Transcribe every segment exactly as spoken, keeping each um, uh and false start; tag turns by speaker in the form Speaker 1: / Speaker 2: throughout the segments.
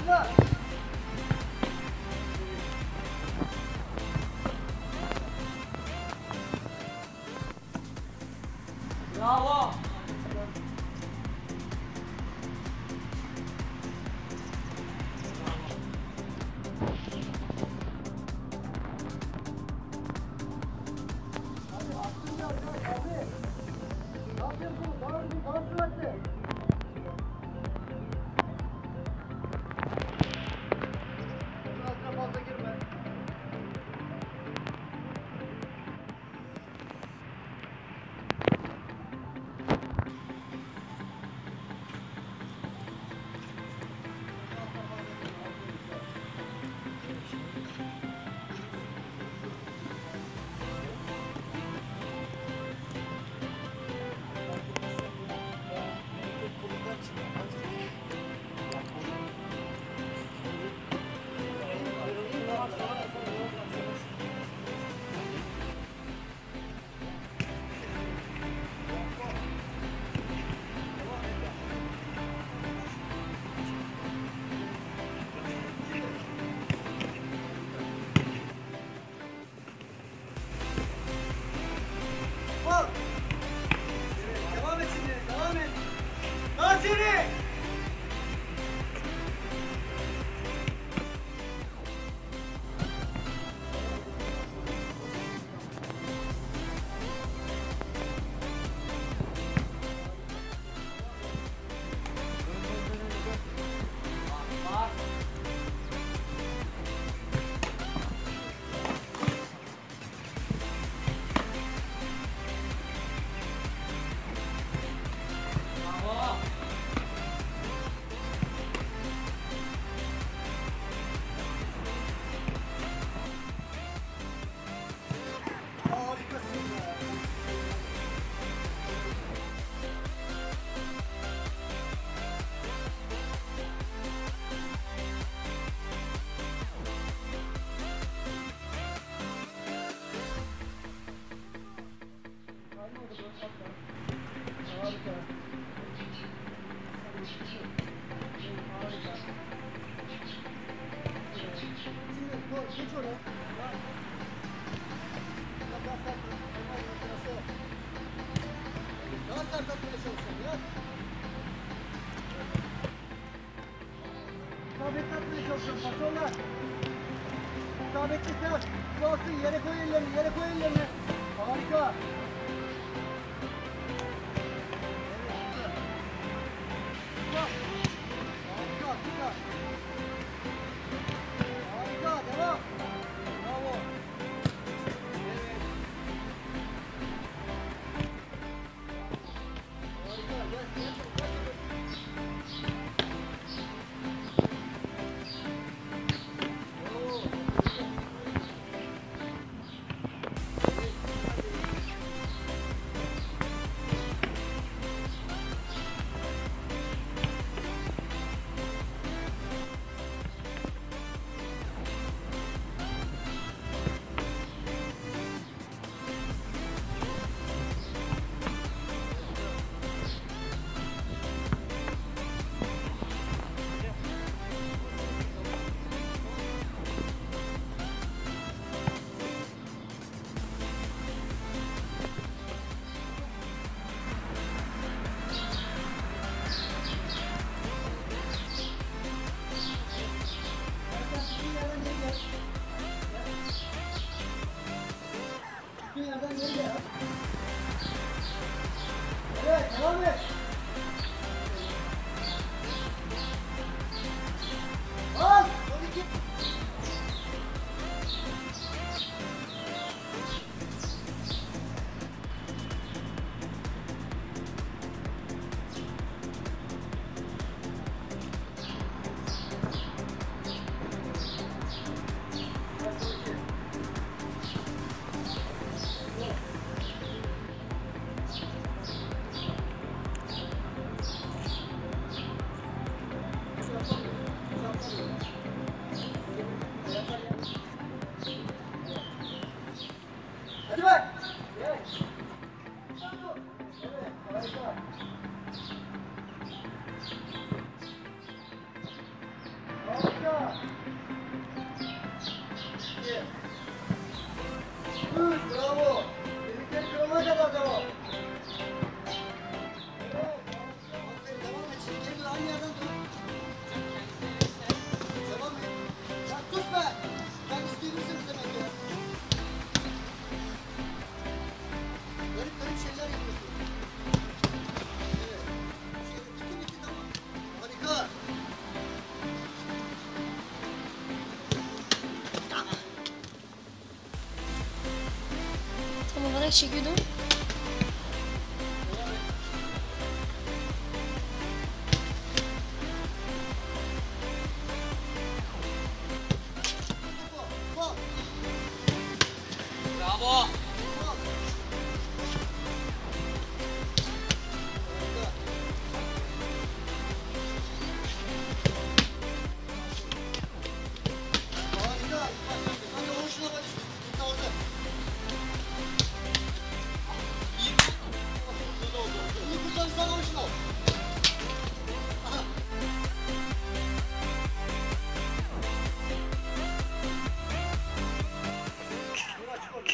Speaker 1: Başla. Bravo. Devam et şimdi, devam et. Daha seri. Geç oraya. Daha sert atmaya çalışıyorum ya. İsabetli atmaya çalışıyorum. Patronlar. İsabetli sert. Kalsın. Yere koy ellerini. Yere koy ellerini. Harika. Evet, devam et. Al. Devam et. Geri dur. Aynı yerden dur. Devam et. Ya tut be. Ben isteyebilirsiniz demek ya. Garip garip şeyler yapıyorsun. Evet. Şey, bitti bitti tamam. Harika.
Speaker 2: Tam olarak çekiyordum.
Speaker 1: Bak.
Speaker 3: Bravo.
Speaker 1: Bak. Harika. Harika. Hadi o şuna bak. Tut orada.
Speaker 3: İyi. Güzel oldu.
Speaker 1: İyi kurtarırsan o şuna. Aha. Dur aç orada.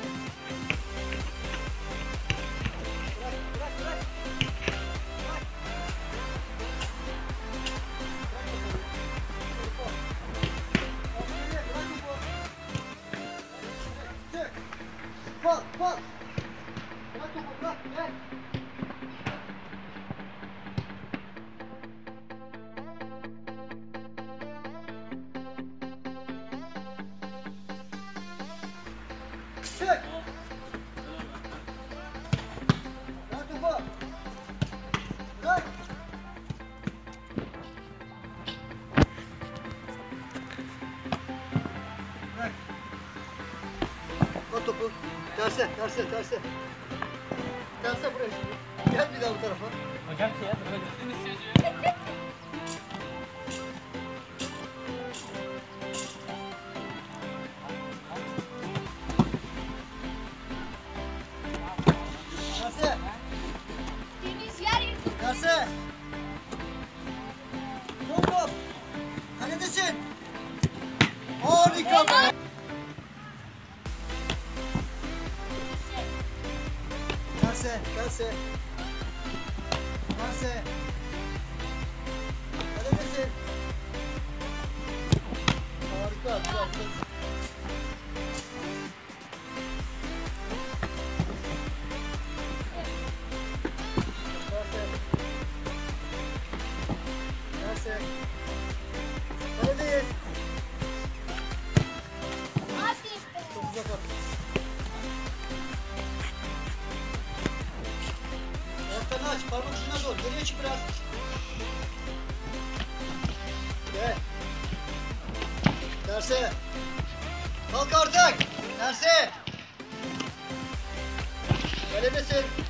Speaker 1: Bırak, bırak, bırak. Bırak. Bırak bakalım. Aferin, bırak topu. Çık. Bak, bak. Bırak topu, bırak. Gel. Çık. Bırak topu. Bırak. Bırak. At topu. Terse, terse, terse. Terse buraya şimdi. Gel bir daha bu tarafa.
Speaker 3: Hocam şey ya. Böyle.
Speaker 1: Terse.
Speaker 2: Deniz yer yıkıldı.
Speaker 1: Terse. Top top. Kaledesin. Harika be. Terse, terse. Terse. Kaledesin. Harika, güzel, güzel. Terse. Terse. Kaledeyiz.
Speaker 2: Hadi be.
Speaker 1: Çok uzak at. Ayaklarını aç, parmak ucuna doğru. Geriye çık biraz. Gel. Terse. Kalk artık. Terse. Kaledesin.